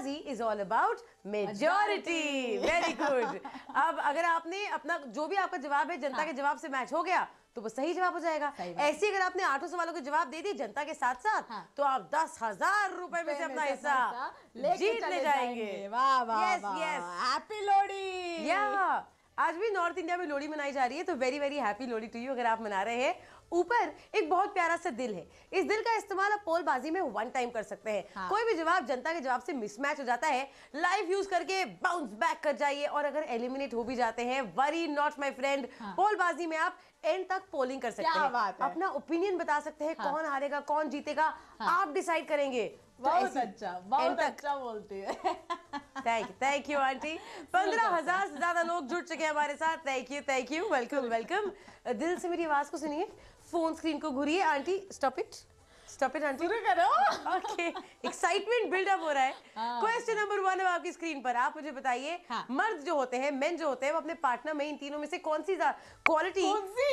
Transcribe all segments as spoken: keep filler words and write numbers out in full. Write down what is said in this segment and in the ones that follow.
पोलबाजी is all about majority. Very good. अब अगर आपने अपना जो भी आपका जवाब है जनता हाँ. के जवाब से मैच हो गया तो वो सही जवाब हो जाएगा। ऐसे अगर आपने आठों सवालों के जवाब दे दिए जनता के साथ साथ हाँ. तो आप दस हजार रुपए में से अपना हिस्सा जीत ले जाएंगे। वाह वाह यस यस, हैप्पी लोहड़ी। या आज भी नॉर्थ इंडिया में लोहड़ी मनाई जा रही है, तो very very happy Lohri to you अगर आप मना रहे हैं। ऊपर एक बहुत प्यारा सा दिल है, इस दिल का इस्तेमाल आप पोलबाजी में वन टाइम कर सकते हैं। हाँ। कोई भी जवाब जनता के जवाब से मिसमैच हो जाता है, लाइव यूज करके बाउंस बैक कर जाइए, और अगर एलिमिनेट हो भी जाते हैं, worry not my friend, Pollbaazi में आप एंड तक पोलिंग कर सकते हैं, बात है। अपना ओपिनियन बता सकते हैं। हाँ। कौन हारेगा कौन जीतेगा हाँ। आप डिसाइड करेंगे। बहुत तो अच्छा, बहुत अच्छा बोलती है। Thank you thank you aunty. पंद्रह हजार से ज्यादा लोग जुड़ चुके हैं हमारे साथ। Thank you thank you, welcome welcome. दिल से मेरी आवाज को सुनिए, फोन स्क्रीन को घूरिए। Aunty stop it stop it aunty, शुरू करो। ओके, एक्साइटमेंट बिल्डअप हो रहा है। क्वेश्चन नंबर वन है आपकी स्क्रीन पर। आप मुझे बताइए, हाँ। मर्द जो होते हैं, मेन जो होते हैं, वो अपने पार्टनर में इन तीनों में से कौन सी क्वालिटी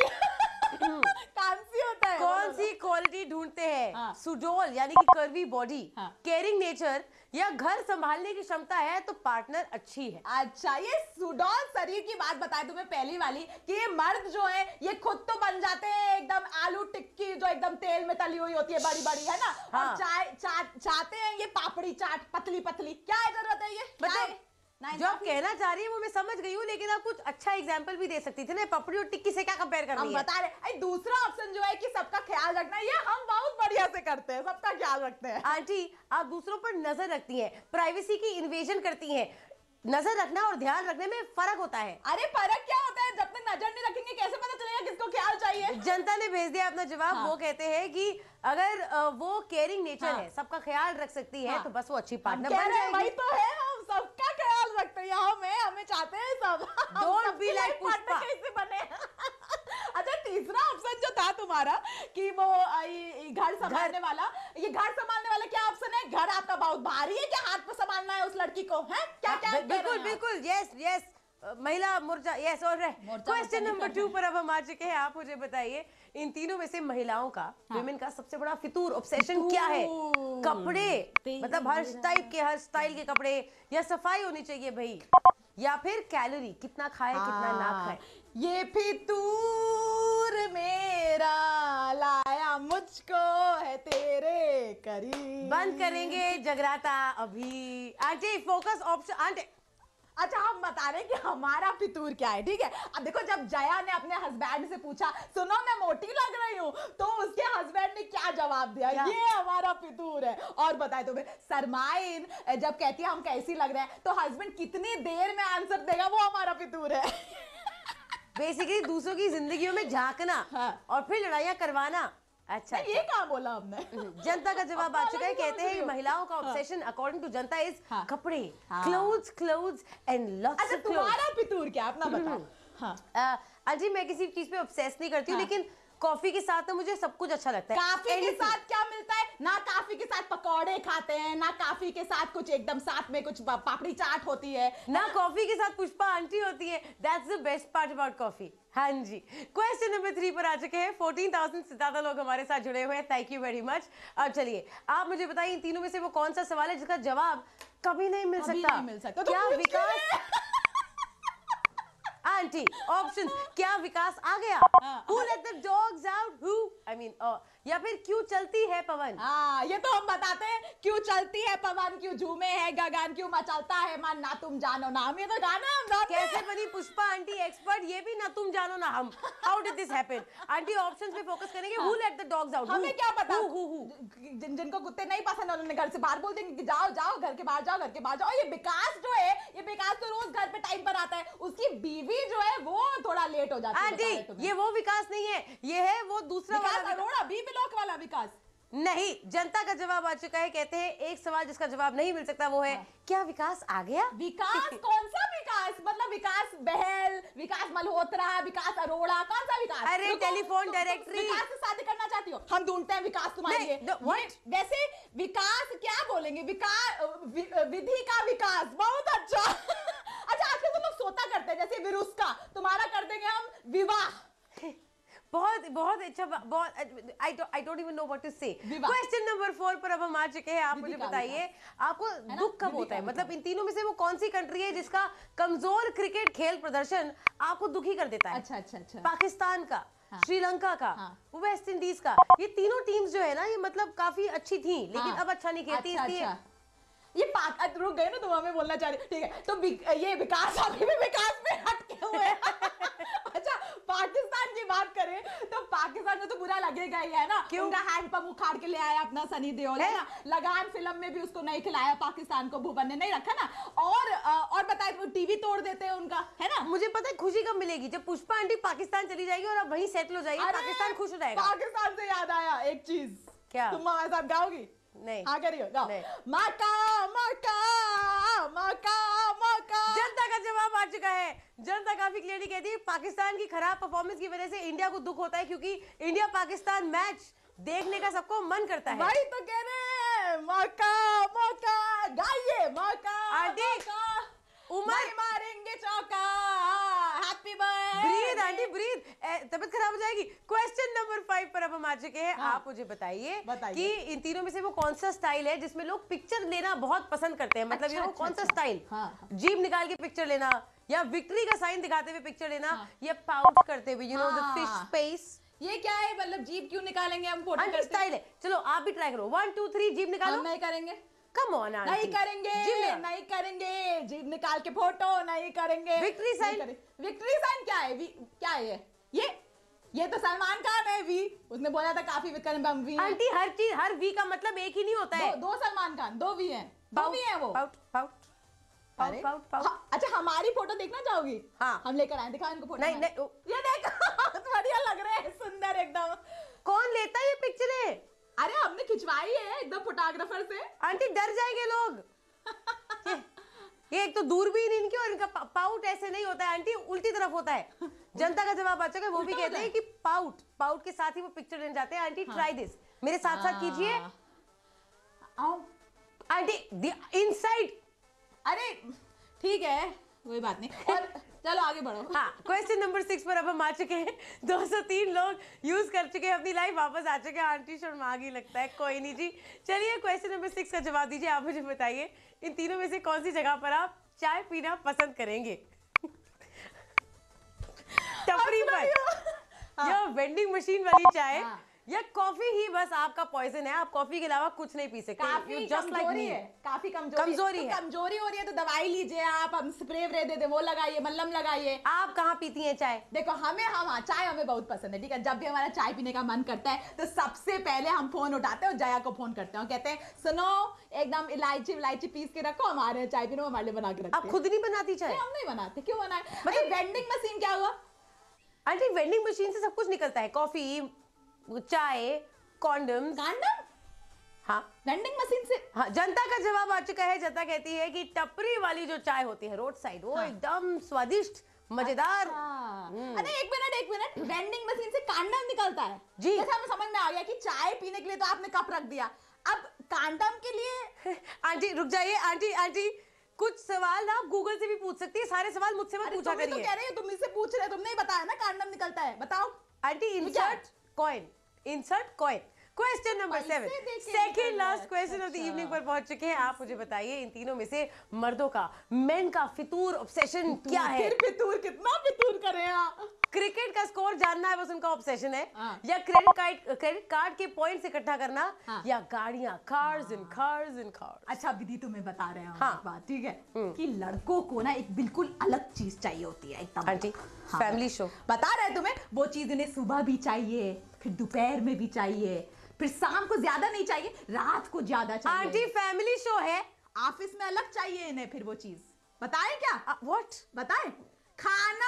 कौन सी होता है कौन सी क्वालिटी ढूंढते हैं? हाँ। सुडोल यानी कि कर्वी बॉडी, हाँ। केयरिंग नेचर, या घर संभालने की क्षमता है तो पार्टनर अच्छी है। अच्छा, ये सुडोल शरीर की बात बताए तुम्हें पहली वाली कि ये मर्द जो है ये खुद तो बन जाते हैं एकदम आलू टिक्की जो एकदम तेल में तली हुई होती है, बड़ी बड़ी है ना। हाँ। और चाय चा, चाहते हैं ये पापड़ी चाट पतली पतली। क्या जरूरत है ये? मतलब जो आप कहना चाह रही है वो मैं समझ गई हूँ, लेकिन आप कुछ अच्छा एग्जांपल भी दे सकती थी ना। पपड़ी और टिक्की से क्या कंपेयर कर रही है? हम बता रहे, दूसरा ऑप्शन जो है कि सबका ख्याल रखना, ये हम बहुत बढ़िया से करते हैं, सबका ख्याल रखते हैं। आंटी आप दूसरों पर नजर रखती हैं, प्राइवेसी की इन्वेजन करती हैं। नजर रखना और ध्यान रखने में फर्क होता है। अरे फर्क क्या होता है? जब तक नजर नहीं रखेंगे कैसे पता चलेगा किसको ख्याल चाहिए? जनता ने भेज दिया अपना जवाब। हाँ। वो कहते हैं कि अगर वो केयरिंग नेचर हाँ। है, सबका ख्याल रख सकती है, हाँ। तो बस वो अच्छी पार्टनर बन जाएगी। वही तो है, हम सबका ख्याल रखते हैं, हमें हमें चाहते हैं सब। Don't be like Pushpa. कैसे बने? अच्छा, तीसरा ऑप्शन जो था तुम्हारा कि वो घर संभालने वाला, ये घर संभालने वाला क्या ऑप्शन है? घर आपका बहुत भारी है क्या? हाथ पे संभालना है उस लड़की को? है क्या क्या? बिल्कुल बिल्कुल, yes yes, Mahila Morcha, yes. और क्वेश्चन नंबर टू पर अब हम आ चुके हैं। आप मुझे बताइए, इन तीनों में से महिलाओं का, हाँ। विमेन का सबसे बड़ा फितूर ऑब्सेशन क्या है? कपड़े, मतलब हर टाइप के, हर स्टाइल के कपड़े, या सफाई होनी चाहिए भाई, या फिर कैलोरी कितना खाए हाँ। कितना ना खाए। ये फितूर मेरा लाया मुझको है तेरे करीब। बंद करेंगे जगराता अभी। Aunty focus option aunty. अच्छा, हम बता रहे हैं कि हमारा फितूर क्या है, ठीक है? अब देखो, जब जया ने अपने हस्बैंड से पूछा, सुनो मैं मोटी लग रही हूँ, तो उसके हस्बैंड ने क्या जवाब दिया? ये हमारा फितूर है। और बताए तुम्हें, सरमाइन जब कहती है हम कैसी लग रहे हैं, तो हस्बैंड कितनी देर में आंसर देगा, वो हमारा फितूर है। बेसिकली दूसरों की जिंदगियों में झांकना हाँ। और फिर लड़ाइयाँ करवाना। अच्छा, ये कहाँ बोला हमने? जनता का जवाब आ चुका है। कहते हैं महिलाओं का ऑब्सेशन अकॉर्डिंग टू जनता इज कपड़े, clothes clothes and lots of clothes. तुम्हारा फितूर क्या? अपना बताओ। हाँ, अजी मैं किसी चीज पे ऑब्सेस नहीं करती हूँ, लेकिन कॉफी के साथ ना मुझे सब कुछ अच्छा लगता है। काफी के साथ क्या मिलता है? ना काफी के साथ पकौड़े खाते हैं, ना काफी के साथ कुछ एकदम साथ में कुछ पापड़ी चाट होती है, ना कॉफी के साथ पुष्पा आंटी होती है। That's the best part about coffee. हाँ जी, क्वेश्चन नंबर थ्री पर आ चुके हैं। चौदह हज़ार से ज्यादा लोग हमारे साथ जुड़े हुए हैं। Thank you very much. अब चलिए, आप मुझे बताइए, इन तीनों में से वो कौन सा सवाल है जिसका जवाब कभी नहीं मिल कभी सकता? नहीं मिल सकता। क्या विकास आंटी ऑप्शन, क्या विकास आ गया? Who let the dogs out? Who? I mean, uh, या फिर क्यों चलती है पवन? हाँ, ये तो हम बताते हैं। क्यों चलती है पवन, क्यों झूमे है गगन, क्यों मचलता है मन, ना तुम जानो ना हम। ये तो गाना हम गाते हैं। कैसे बनी पुष्पा आंटी एक्सपर्ट, ये भी ना तुम जानो ना हम। How did this happen? Aunty options पे फोकस करेंगे। Who let the dogs out? हमें क्या पता? Who, who, who? जिन जिनको कुत्ते नहीं पसंद है उन्होंने घर से बाहर बोल देंगे कि जाओ जाओ घर के बाहर जाओ, घर के बाहर जाओ। ये विकास जो है, ये विकास तो रोज घर पे टाइम पर आता है, उसकी बीवी जो है वो थोड़ा लेट हो जाती है। आंटी ये वो विकास नहीं है, ये है वो दूसरा वाला अरोड़ा, बी ब्लॉक वाला विकास नहीं। जनता का जवाब आ चुका है। कहते हैं एक सवाल जिसका जवाब नहीं मिल सकता, वो है हाँ। क्या विकास आ गया? विकास कौन सा विकास? मतलब विकास बहल, विकास मल्होत्रा, विकास अरोड़ा, कौन सा विकास? अरे टेलीफोन डायरेक्टरी। विकास से शादी करना चाहती हो? हम ढूंढते हैं विकास तुम्हारे लिए। वैसे विकास क्या बोलेंगे? विकास विधि का विकास, बहुत अच्छा। अच्छा, आजकल तो लोग सोता करते हैं, जैसे विरुष का, तुम्हारा कर देंगे हम विवाह। बहुत बहुत अच्छा, बहुत I I don't even know what to say. Question number four पर अब हम आ चुके हैं। आप मुझे बताइए, आपको दुख कब होता है? मतलब इन तीनों में से वो कौन सी कंट्री है जिसका कमजोर क्रिकेट खेल प्रदर्शन आपको दुखी कर देता है? अच्छा अच्छा अच्छा। पाकिस्तान का, हाँ, श्रीलंका का, हाँ, वेस्ट इंडीज का। ये तीनों टीम्स जो है ना, ये मतलब काफी अच्छी थी, लेकिन हाँ, अब अच्छा नहीं खेलती। अच्छा, इसलिए अच्छा। ये पाक रुक गए ना, तो हमें बोलना चाह रही, ठीक है? तो ये विकास अभी भी विकास में हटके हुए अच्छा, पाकिस्तान की बात करें तो पाकिस्तान में तो बुरा लगेगा ही है ना। क्यों? उनका हैंडपंप उखाड़ के ले आया अपना सनी देओल, है ना। लगान फिल्म में भी उसको नहीं खिलाया पाकिस्तान को, भुवन ने नहीं रखा ना। और और बताए वो टीवी तोड़ देते हैं उनका, है ना। मुझे पता है खुशी कब मिलेगी, जब पुष्पा आंटी पाकिस्तान चली जाएगी और अब वहीं सेटल हो जाएगी, पाकिस्तान खुश हो जाएगा। पाकिस्तान से याद आया एक चीज, क्या? तुम हमारे साथ गाओगी? नहीं। हाँ करियो, गाओ। मका मका मका मका। जनता का जवाब आ चुका है। जनता काफी क्लियरली कहती है पाकिस्तान की खराब परफॉर्मेंस की वजह से इंडिया को दुख होता है, क्योंकि इंडिया पाकिस्तान मैच देखने का सबको मन करता है। वही तो कह रहे हैं, मौका मौका गाइए, मौका आंटी उमर मारेंगे चौका। Happy birthday. Breathe aunty breathe, तबीयत खराब हो जाएगी। क्वेश्चन नंबर फाइव पर अब हम आ चुके हैं। हाँ। आप मुझे बताइए कि इन तीनों में से वो कौन सा स्टाइल है जिसमें लोग पिक्चर लेना बहुत पसंद करते हैं? मतलब अच्छा, ये वो अच्छा, कौन सा स्टाइल? हाँ। जीभ निकाल के पिक्चर लेना, या विक्ट्री का साइन दिखाते हुए पिक्चर लेना, हाँ, या पाउट करते हुए, you know the fish space. ये क्या है? मतलब जीभ क्यों निकालेंगे हम? फोटो करते स्टाइल है। चलो आप भी ट्राई करो, वन टू थ्री, जीभ निकालो। हम नहीं करेंगे। कम ऑन आंटी, नहीं करेंगे, नहीं करेंगे। जीभ निकाल के फोटो नहीं करेंगे। विक्ट्री साइन, विक्ट्री साइन क्या है? वी, क्या है ये? ये ये तो सलमान खान है वी। उसने बोला था काफी विक्रम बम वी। आंटी हर चीज, हर वी का मतलब एक ही नहीं होता है। दो, दो सलमान खान, दो वी हैं, दो वी हैं वो। Pout pout pout pout pout. हाँ, अच्छा हमारी फोटो देखना चाहोगी? हाँ, हम लेकर आए, दिखाओ इनको फोटो। नहीं नहीं, ये देखो बढ़िया लग रहे हैं, सुंदर एकदम। कौन लेता है ये पिक्चरें? अरे हमने खिंचवाई है एकदम फोटोग्राफर से। आंटी डर जाएंगे लोग। ये, ये एक तो दूरबीन इनकी, और इनका पाउट ऐसे नहीं होता है आंटी, उल्टी तरफ होता है। जनता का जवाब आ चुका है, वो भी कहते हैं कि पाउट पाउट के साथ ही वो पिक्चर लेने जाते हैं। आंटी ट्राई दिस, मेरे साथ साथ कीजिए। Aunty inside. अरे ठीक है, कोई बात नहीं। और चलो आगे बढ़ो। हाँ, क्वेश्चन नंबर सिक्स पर अब हम आ चुके हैं। दो सौ तीन लोग यूज कर चुके हैं अपनी लाइफ, वापस आ चुके हैं। आंटी शर्मा गई लगता है, कोई नहीं जी। चलिए क्वेश्चन नंबर सिक्स का जवाब दीजिए। आप मुझे बताइए, इन तीनों में से कौन सी जगह पर आप चाय पीना पसंद करेंगे? टपरी पर, या वेंडिंग मशीन वाली चाय, हाँ, या कॉफी ही बस आपका पॉइजन है, आप कॉफी के अलावा कुछ नहीं पी सकते? काफी कमजोरी है, काफी कमजोरी कमजोरी है, कमजोरी हो रही है तो दवाई लीजिए आप, हम स्प्रे व्रे दे दे, वो लगाइए, मल्लम लगाइए। आप कहाँ पीती हैं चाय? देखो हमें हम चाय हमें बहुत पसंद है, ठीक है। जब भी हमारा चाय पीने का मन करता है तो सबसे पहले हम फोन उठाते हैं और जया को फोन करते हैं, कहते हैं सुनो एकदम इलायची इलायची पीस के रखो, हमारे चाय पीने हमारे लिए बना के रखो। आप खुद नहीं बनाती चाय? हम नहीं बनाते, क्यों बनाए? मतलब वेंडिंग मशीन क्या हुआ आंटी? वेंडिंग मशीन से सब कुछ निकलता है, कॉफी, चाय, कॉन्डम्स। कॉन्डम? हाँ, वेंडिंग मशीन से। हाँ, जनता का जवाब आ चुका है। जनता कहती है कि टपरी वाली जो चाय होती है रोड साइड, वो हाँ, एकदम स्वादिष्ट, मजेदार। अरे एक मिनट एक मिनट, वेंडिंग मशीन से कॉन्डम निकलता है जी? जैसे हमें समझ में आ गया कि चाय पीने के लिए तो आपने कप रख दिया, अब कॉन्डम के लिए। आंटी रुक जाइए, आंटी आंटी कुछ सवाल आप गूगल से भी पूछ सकती है, सारे सवाल मुझसे मत पूछा करिए। तो कह रहे हो, तुम मुझसे पूछ रहे हो, तुमने ही बताया ना कॉन्डम निकलता है, बताओ। Aunty insert coin, insert coin. Question number seven, second last question of the evening पर पहुंच चुके हैं। आप मुझे बताइए, इन तीनों में से मर्दों का, मेन का फितूर ऑब्सेशन क्या है? फिर फितूर, कितना फितूर करें आप? क्रिकेट का स्कोर जानना है बस उनका ऑब्सेशन है, हाँ, या क्रेडिट कार्ड क्रेडिट कार्ड के पॉइंट्स इकट्ठा करना, हाँ, या गाड़ियां, cars and cars and cars. अच्छा विधि, तुम्हें बता रहे हैं हाँ, बात, ठीक है, कि लड़कों को ना एक बिल्कुल अलग चीज चाहिए होती है एकदम। आंटी फैमिली शो बता रहे हैं तुम्हें, वो चीज उन्हें सुबह भी चाहिए, फिर दोपहर में भी चाहिए, फिर शाम को ज्यादा नहीं चाहिए, रात को ज्यादा चाहिए। आंटी फैमिली शो है, ऑफिस में अलग चाहिए इन्हें, फिर वो चीज बताएं क्या? व्हाट बताएं? खाना।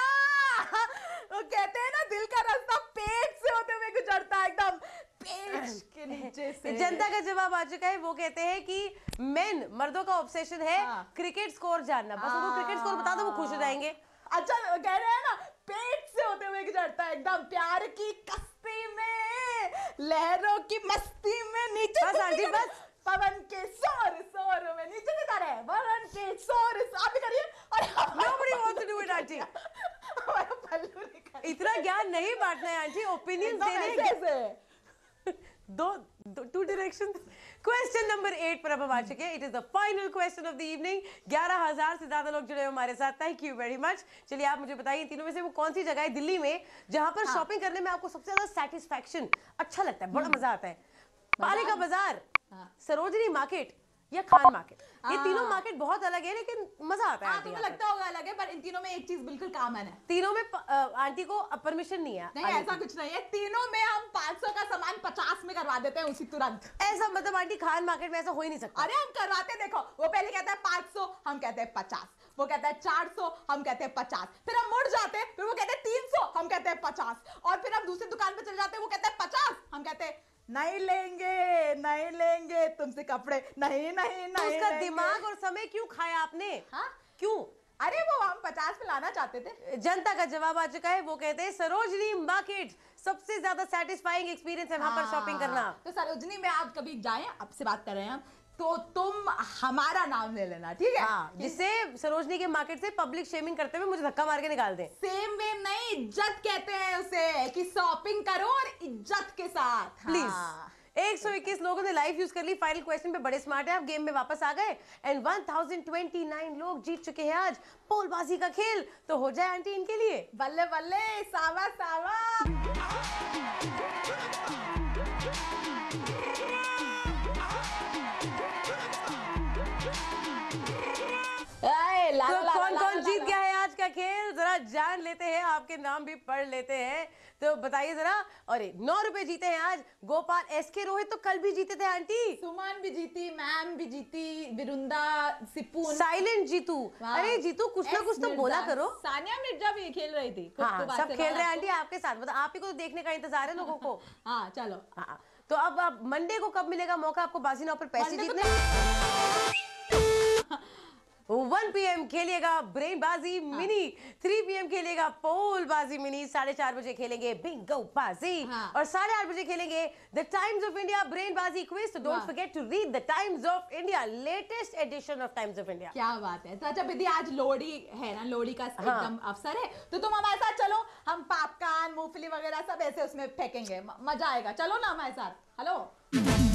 वो कहते हैं ना, दिल का रास्ता पेट से होते हुए गुजरता है, एकदम पेट के नीचे से। जनता का जवाब आ चुका है, वो कहते हैं कि मेन मर्दों का ऑब्सेशन है हाँ, क्रिकेट स्कोर जानना, बस उनको क्रिकेट स्कोर बता दो, वो खुश हो जाएंगे। अच्छा कह रहे हैं ना, पेट से होते हुए गुजरता है, एकदम प्यार की कश्ती में, लहरों की मस्ती में, नीचे बस आंटी बस, पवन के शोर शोर में नीचे से जा रहे हैं, पवन के शोर, आप भी करिए। और nobody wants to do it aunty. Kallu निकल। इतना ज्ञान नहीं बांटना है आंटी, ओपिनियन देने से दो, दो two direction. Question number eight पर अब हम आ चुके हैं। It is the final question of the evening. ग्यारह हजार से ज्यादा लोग जुड़े हैं हमारे साथ, थैंक यू वेरी मच। चलिए आप मुझे बताइए तीनों में से वो कौन सी जगह है दिल्ली में जहां पर शॉपिंग करने में आपको सबसे ज्यादा सेटिस्फैक्शन अच्छा लगता है, बड़ा मजा आता है? पाले का बाजार, सरोजनी मार्केट या खान मार्केट? ये तीनों मार्केट बहुत अलग है लेकिन मजा आता है। हाँ, तुम्हें लगता होगा अलग है, पर इन तीनों में एक चीज बिल्कुल कॉमन है। तीनों में आंटी को परमिशन नहीं है। नहीं, ऐसा कुछ नहीं है। तीनों में हम पाँच सौ का सामान पचास में करवा देते हैं उसी तुरंत। ऐसा मतलब आंटी खान मार्केट में ऐसा हो ही नहीं सकता। अरे हम करवाते, देखो वो पहले कहता है पाँच सौ, हम कहते हैं पचास, वो कहता है चार सौ, हम कहते हैं पचास, फिर हम मुड़ जाते हैं, फिर वो कहते हैं तीन सौ, हम कहते हैं पचास, और फिर हम दूसरी दुकान पे चले जाते हैं, वो कहते हैं पचास, हम कहते हैं नहीं लेंगे, नहीं लेंगे तुमसे कपड़े, नहीं नहीं तो नहीं। उसका दिमाग और समय क्यों खाया आपने? हाँ क्यों? अरे वो हम पचास में लाना चाहते थे। जनता का जवाब आ चुका है, वो कहते हैं सरोजनी मार्केट सबसे ज्यादा सेटिस्फाइंग एक्सपीरियंस है वहां पर शॉपिंग करना। तो सरोजनी में आप कभी जाएं, आपसे बात कर रहे हैं हम, तो तुम हमारा नाम ले लेना, ठीक है? हाँ, जिससे सरोजनी के मार्केट से पब्लिक शेमिंग करते हुए मुझे धक्का मार के निकाल दें। सेम वे नहीं, इज्जत कहते हैं उसे, कि शॉपिंग करो और इज्जत के साथ। प्लीज हाँ। एक सौ इक्कीस लोगों ने लाइव यूज कर ली। फाइनल क्वेश्चन पे बड़े स्मार्ट है, आप गेम में वापस आ गए एंड एक हज़ार उनतीस लोग जीत चुके हैं आज पोलबाजी का खेल। तो हो जाए आंटी इनके लिए। बल्ले बल्ले, सावा सावा। तो कौन कौन जीत गया है आज का खेल, जरा जान लेते हैं, आपके नाम भी पढ़ लेते हैं। तो बताइए जरा। अरे नौ रुपए जीते हैं आज गोपाल, एस के रोहित तो कल भी जीते थे आंटी। सुमन भी जीती, मैम भी जीती, विरुंदा, सिपून, साइलेंट जीतू। अरे जीतू कुछ ना कुछ तो बोला करो। सानिया मिर्जा भी खेल रही थी। हाँ, सब खेल रहे हैं आंटी आपके साथ, मतलब आप ही को तो देखने का इंतजार है लोगों को। हाँ चलो। हाँ, तो अब अब मंडे को कब मिलेगा मौका आपको बाजी नाव पर पैसे जीतने? वन पी एम खेलिएगा brain Baazi mini, three P M खेलिएगा पोल बाजी मिनी, साढ़े चार बजे खेलेंगे बिंगो बाजी, हाँ। और साढ़े आठ बजे खेलेंगे the Times of India brain Baazi quiz. तो don't forget to read the Times of India, latest edition of Times of India. क्या बात है। तो अच्छा विधि, आज लोहड़ी है ना, लोहड़ी का एकदम अवसर है, तो तुम हमारे साथ चलो, हम पॉपकॉर्न, मूंगफली वगैरह सब ऐसे उसमें फेंकेंगे, मजा आएगा। चलो ना हमारे साथ। हेलो।